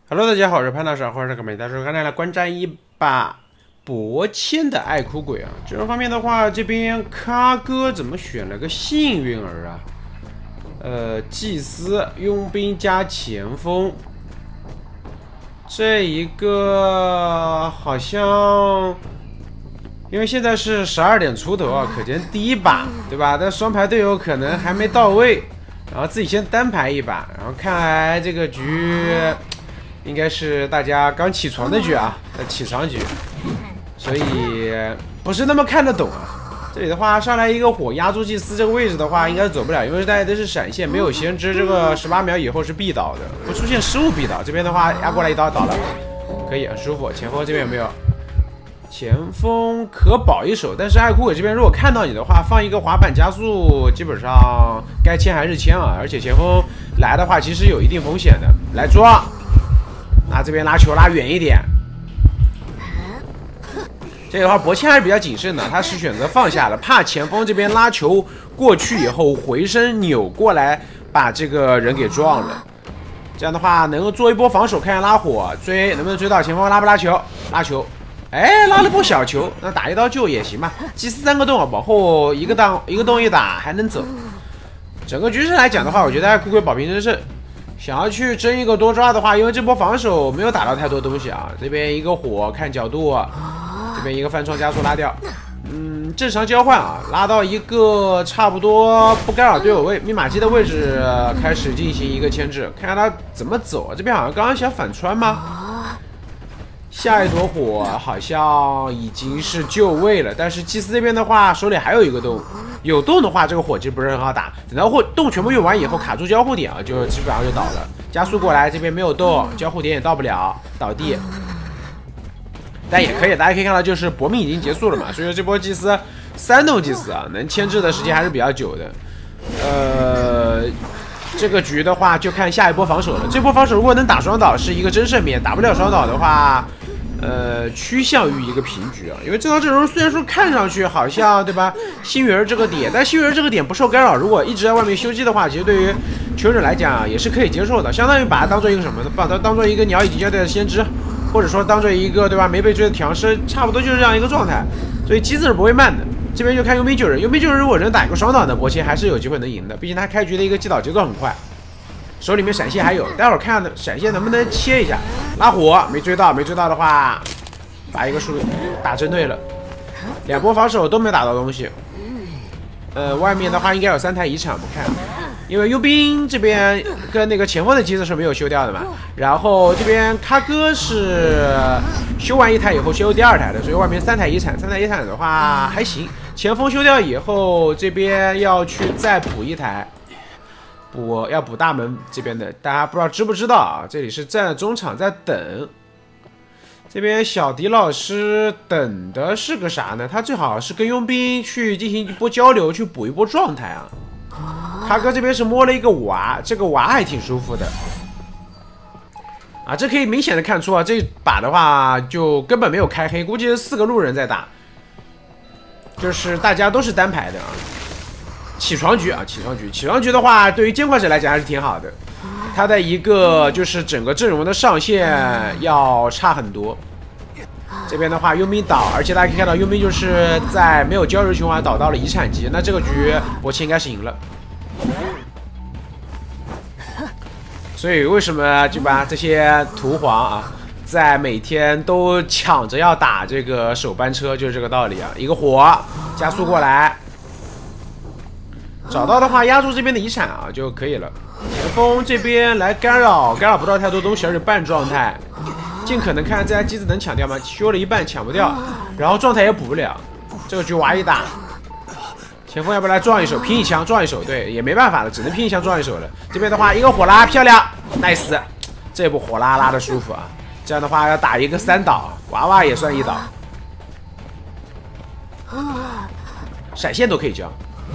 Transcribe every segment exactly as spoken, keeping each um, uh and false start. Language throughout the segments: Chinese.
Hello， 大家好，我是潘老师，欢迎收看美大叔，刚才来观战一把博谦的爱哭鬼啊。阵容方面的话，这边咖哥怎么选了个幸运儿啊？呃，祭司、佣兵加前锋，这一个好像，因为现在是十二点出头啊，可见第一把对吧？但双排队友可能还没到位，然后自己先单排一把，然后看来这个局。应该是大家刚起床的局啊，起床局，所以不是那么看得懂啊。这里的话上来一个火压住祭司这个位置的话，应该走不了，因为大家都是闪现，没有先知，这个十八秒以后是必倒的，不出现失误必倒。这边的话压过来一刀倒了，可以很舒服。前锋这边有没有？前锋可保一手，但是爱哭鬼这边如果看到你的话，放一个滑板加速，基本上该签还是签啊。而且前锋来的话，其实有一定风险的，来撞。那这边拉球拉远一点，这个话博谦还是比较谨慎的，他是选择放下了，怕前锋这边拉球过去以后回身扭过来把这个人给撞了。这样的话能够做一波防守，看看拉火追能不能追到前锋，拉不拉球？拉球，哎，拉了波小球，那打一刀救也行吧。祭司三个洞啊，往后一个洞一个洞一打还能走。整个局势来讲的话，我觉得酷鬼保平争胜。想要去争一个多抓的话，因为这波防守没有打到太多东西啊。这边一个火看角度，这边一个翻窗加速拉掉，嗯，正常交换啊，拉到一个差不多不干扰队友位密码机的位置，开始进行一个牵制，看看他怎么走。这边好像刚刚想反穿吗？下一朵火好像已经是就位了，但是祭司这边的话手里还有一个洞。有洞的话，这个火其实不是很好打。等到火洞全部用完以后，卡住交互点啊，就基本上就倒了。加速过来，这边没有洞，交互点也到不了，倒地。但也可以，大家可以看到，就是搏命已经结束了嘛。所以说这波祭司三洞祭司啊，能牵制的时间还是比较久的。呃，这个局的话就看下一波防守了。这波防守如果能打双倒，是一个真胜面；打不了双倒的话。呃，趋向于一个平局啊，因为这套阵容虽然说看上去好像对吧，星云这个点，但星云这个点不受干扰，如果一直在外面修机的话，其实对于求者来讲也是可以接受的，相当于把它当做一个什么呢？把它当做一个鸟已经交代的先知，或者说当做一个对吧没被追的强势，差不多就是这样一个状态，所以机子是不会慢的。这边就看佣兵救人，佣兵救人如果能打一个双倒的博谦还是有机会能赢的，毕竟他开局的一个击倒节奏很快。手里面闪现还有，待会儿看闪现能不能切一下，拉火没追到，没追到的话，把一个输打针对了，两波防守都没打到东西。呃，外面的话应该有三台遗产，不看，因为佣兵这边跟那个前锋的机子是没有修掉的嘛，然后这边咖哥是修完一台以后修第二台的，所以外面三台遗产，三台遗产的话还行。前锋修掉以后，这边要去再补一台。补要补大门这边的，大家不知道知不知道啊？这里是站中场在等，这边小迪老师等的是个啥呢？他最好是跟佣兵去进行一波交流，去补一波状态啊。咖哥这边是摸了一个娃，这个娃还挺舒服的啊，这可以明显的看出啊，这把的话就根本没有开黑，估计是四个路人在打，就是大家都是单排的啊。起床局啊，起床局，起床局的话，对于监管者来讲还是挺好的。他的一个就是整个阵容的上限要差很多。这边的话，佣兵倒，而且大家可以看到，佣兵就是在没有交流循环倒到了遗产级，那这个局博谦应该是赢了。所以为什么就把这些屠皇啊，在每天都抢着要打这个手班车，就是这个道理啊。一个火加速过来。找到的话，压住这边的遗产啊就可以了。前锋这边来干扰，干扰不到太多东西，而且半状态，尽可能看这台机子能抢掉吗？修了一半抢不掉，然后状态也补不了。这个局娃一打，前锋要不要来撞一手，拼一枪撞一手？对，也没办法了，只能拼一枪撞一手了。这边的话，一个火拉漂亮 ，nice， 这波火拉拉的舒服啊。这样的话要打一个三倒，娃娃也算一倒，闪现都可以交。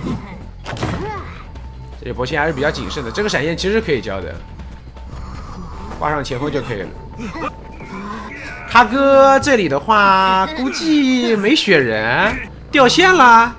这里博谦还是比较谨慎的，这个闪现其实可以交的，挂上前锋就可以了。咖哥这里的话，估计没血人，掉线啦。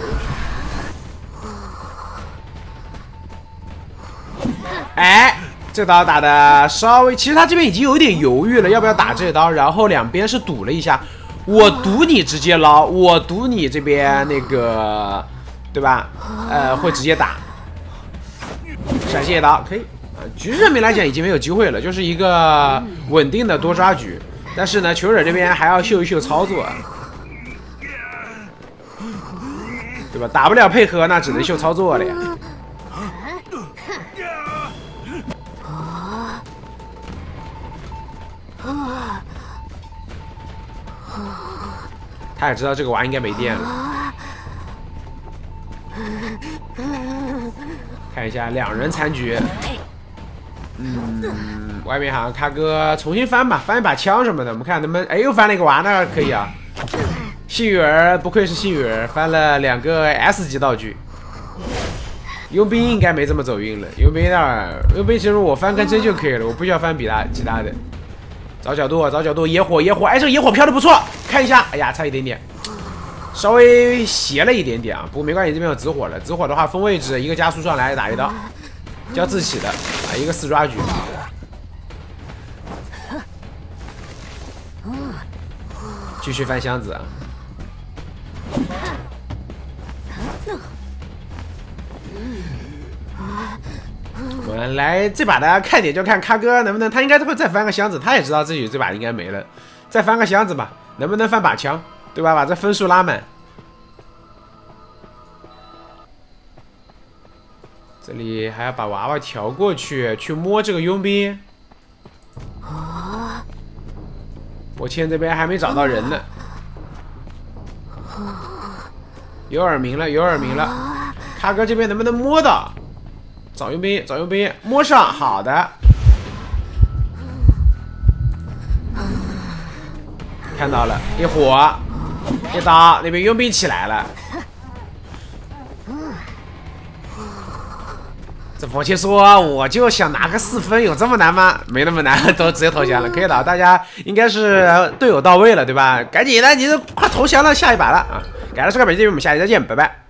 哎， 这刀打的稍微，其实他这边已经有点犹豫了，要不要打这刀？然后两边是赌了一下，我赌你直接捞，我赌你这边那个，对吧？呃，会直接打。闪现一刀可以啊，局势这边来讲已经没有机会了，就是一个稳定的多抓局。但是呢，求者这边还要秀一秀操作，对吧？打不了配合，那只能秀操作了呀。 他也知道这个娃应该没电了。看一下两人残局。嗯，外面好像咖哥重新翻吧，翻一把枪什么的。我们看能不能，哎，又翻了一个娃，那可以啊。幸运儿不愧是幸运儿，翻了两个 S 级道具。佣兵应该没这么走运了，佣兵那儿，佣兵其实我翻根针就可以了，我不需要翻比他其他的。 找角度，找角度，野火，野火，哎，这个野火飘的不错，看一下，哎呀，差一点点，稍微斜了一点点啊，不过没关系，这边有紫火了，紫火的话分位置，一个加速上来打一刀，叫自起的啊，一个四抓局，继续翻箱子啊。 我们来这把的看点就看咖哥能不能，他应该会再翻个箱子，他也知道自己这把应该没了，再翻个箱子吧，能不能翻把枪，对吧？把这分数拉满。这里还要把娃娃调过去，去摸这个佣兵。我签这边还没找到人呢，有耳鸣了，有耳鸣了，咖哥这边能不能摸到？ 找佣兵，找佣兵，摸上，好的，看到了，一火，一刀，那边佣兵起来了。这佛切说，我就想拿个四分，有这么难吗？没那么难，都直接投降了，可以的，大家应该是队友到位了，对吧？赶紧的，你这快投降了，下一把了啊！感谢收看本期节目，我们下期再见，拜拜。